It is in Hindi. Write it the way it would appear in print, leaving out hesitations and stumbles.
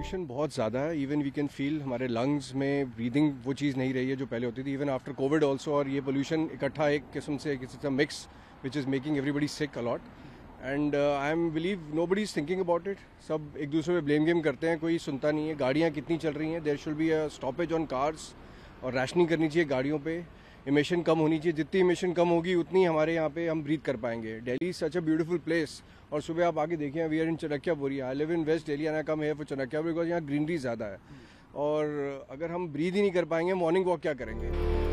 पोल्यूशन बहुत ज़्यादा है. इवन वी कैन फील हमारे लंग्स में ब्रीदिंग वो चीज़ नहीं रही है जो पहले होती थी. Even after Covid also. और ये पोल्यूशन इकट्ठा एक किस्म से किसी mix which is making everybody sick a lot. And I am believe nobody is thinking about it. सब एक दूसरे पे ब्लेम गेम करते हैं, कोई सुनता नहीं है. गाड़ियाँ कितनी चल रही हैं. There should be a stoppage on cars और रैशनिंग करनी चाहिए गाड़ियों पे. इमिशन कम होनी चाहिए. जितनी इमिशन कम होगी उतनी हमारे यहाँ पे हम ब्रीथ कर पाएंगे. Delhi is such a beautiful place. और सुबह आप आगे देखिए, we are in Chanakyapuri. I live in West Delhi and I come here for Chanakyapuri because यहाँ ग्रीनरी ज़्यादा है. और अगर हम ब्रीथ ही नहीं कर पाएंगे, मॉर्निंग वॉक क्या करेंगे.